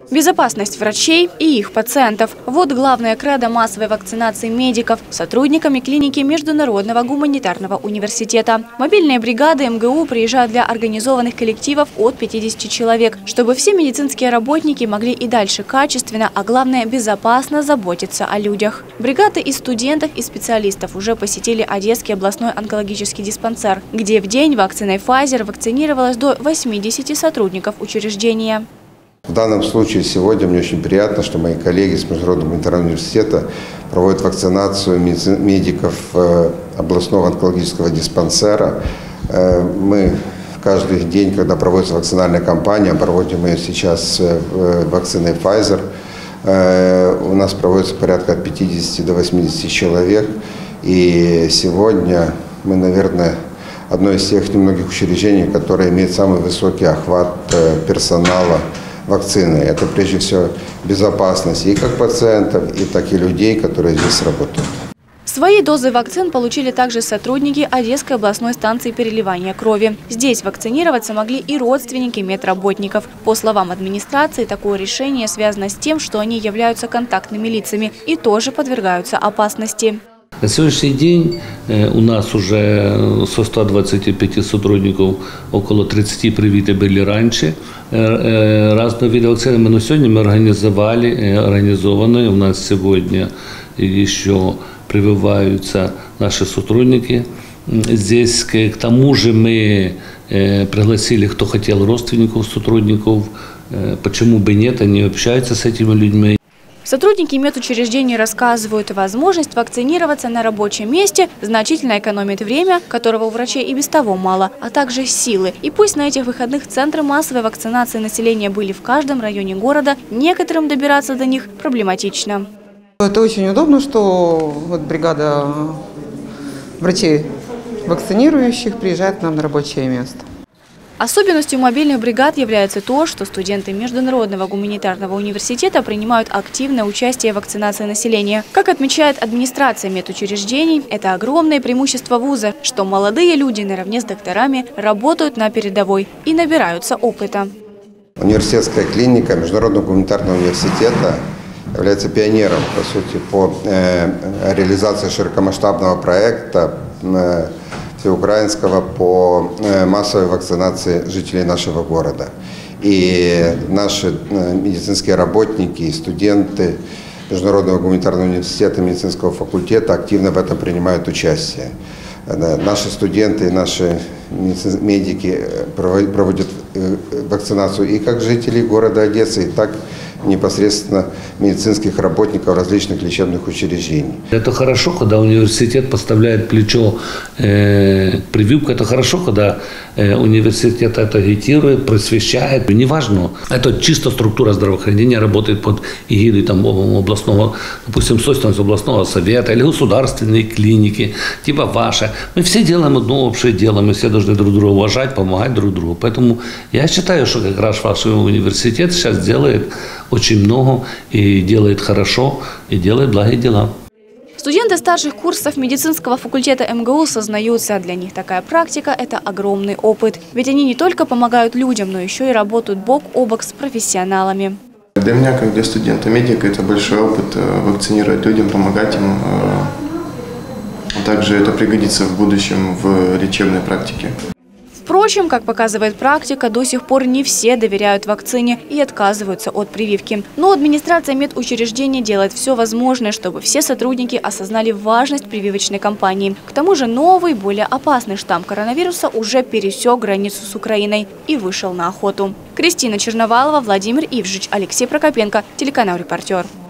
Безопасность врачей и их пациентов – вот главная кредо массовой вакцинации медиков сотрудниками клиники Международного гуманитарного университета. Мобильные бригады МГУ приезжают для организованных коллективов от 50 человек, чтобы все медицинские работники могли и дальше качественно, а главное безопасно заботиться о людях. Бригады из студентов и специалистов уже посетили Одесский областной онкологический диспансер, где в день вакциной Pfizer вакцинировалось до 80 сотрудников учреждения. В данном случае сегодня мне очень приятно, что мои коллеги с Международного гуманитарного университета проводят вакцинацию медиков областного онкологического диспансера. Мы каждый день, когда проводится вакцинальная кампания, проводим ее сейчас вакциной Pfizer, у нас проводится порядка от 50 до 80 человек. И сегодня мы, наверное, одно из тех немногих учреждений, которое имеет самый высокий охват персонала вакцины. Это прежде всего безопасность и как пациентов, и так и людей, которые здесь работают. Свои дозы вакцин получили также сотрудники Одесской областной станции переливания крови. Здесь вакцинироваться могли и родственники медработников. По словам администрации, такое решение связано с тем, что они являются контактными лицами и тоже подвергаются опасности. На сегодняшний день у нас уже со 125 сотрудников около 30 привиты были раньше разного вида вакцины. Но сегодня мы организованы, у нас сегодня еще прививаются наши сотрудники. Здесь к тому же мы пригласили, кто хотел, родственников, сотрудников. Почему бы нет, они общаются с этими людьми. Сотрудники медучреждений рассказывают, возможность вакцинироваться на рабочем месте значительно экономит время, которого у врачей и без того мало, а также силы. И пусть на этих выходных центры массовой вакцинации населения были в каждом районе города, некоторым добираться до них проблематично. Это очень удобно, что вот бригада врачей вакцинирующих приезжает к нам на рабочее место. Особенностью мобильных бригад является то, что студенты Международного гуманитарного университета принимают активное участие в вакцинации населения. Как отмечает администрация медучреждений, это огромное преимущество вуза, что молодые люди наравне с докторами работают на передовой и набираются опыта. Университетская клиника Международного гуманитарного университета является пионером, по сути, по реализации широкомасштабного проекта всеукраинского по массовой вакцинации жителей нашего города. И наши медицинские работники и студенты Международного гуманитарного университета медицинского факультета активно в этом принимают участие. Наши студенты и наши медики проводят вакцинацию и как жителей города Одессы, и так непосредственно медицинских работников различных лечебных учреждений. Это хорошо, когда университет подставляет плечо прививку. Это хорошо, когда университет это агитирует, просвещает. Неважно, это чисто структура здравоохранения работает под эгидой там, областного, допустим, собственности областного совета или государственной клиники, типа ваша. Мы все делаем одно общее дело, мы все должны друг друга уважать, помогать друг другу. Поэтому я считаю, что как раз ваш университет сейчас делает очень много и делает хорошо, и делает благие дела. Студенты старших курсов медицинского факультета МГУ сознаются, для них такая практика – это огромный опыт. Ведь они не только помогают людям, но еще и работают бок о бок с профессионалами. Для меня, как для студента-медика, это большой опыт вакцинировать людям, помогать им. Также это пригодится в будущем в лечебной практике. Впрочем, как показывает практика, до сих пор не все доверяют вакцине и отказываются от прививки. Но администрация медучреждений делает все возможное, чтобы все сотрудники осознали важность прививочной кампании. К тому же новый, более опасный штамм коронавируса уже пересек границу с Украиной и вышел на охоту. Кристина Черновалова, Владимир Ивжич, Алексей Прокопенко, телеканал «Репортер».